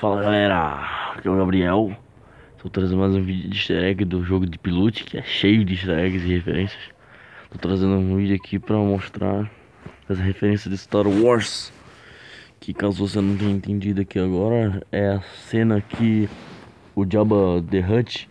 Fala galera, aqui é o Gabriel. Estou trazendo mais um vídeo de easter egg do jogo de Pilute, que é cheio de easter eggs e referências. Estou trazendo um vídeo aqui para mostrar as referências de Star Wars, que caso você não tenha entendido aqui agora, é a cena que o Jabba the Hutt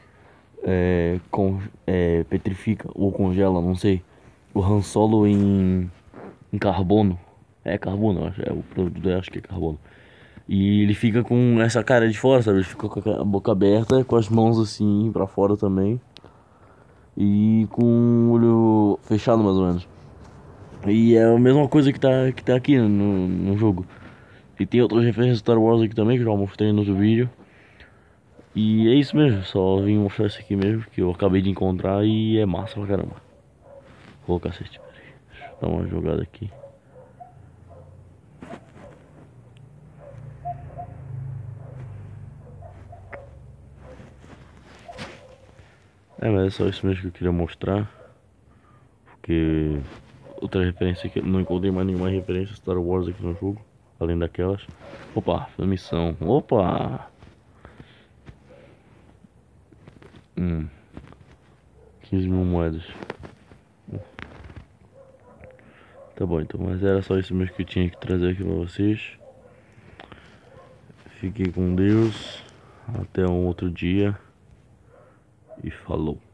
petrifica ou congela, não sei, o Han Solo em carbono. É carbono, eu acho, é o produto, eu acho que é carbono. E ele fica com essa cara de fora, sabe? Ele fica com a boca aberta, com as mãos assim pra fora também. E com o olho fechado, mais ou menos. E é a mesma coisa que tá aqui no jogo. E tem outras referências de Star Wars aqui também, que eu já mostrei no outro vídeo. E é isso mesmo, só vim mostrar isso aqui mesmo, que eu acabei de encontrar e é massa pra caramba. Ô cacete, peraí. Deixa eu dar uma jogada aqui. Mas é só isso mesmo que eu queria mostrar. Porque outra referência que não encontrei mais nenhuma referência Star Wars aqui no jogo, além daquelas. Opa, missão. Opa! 15 mil moedas. Tá bom então, mas era só isso mesmo que eu tinha que trazer aqui pra vocês. Fiquem com Deus. Até um outro dia. E falou.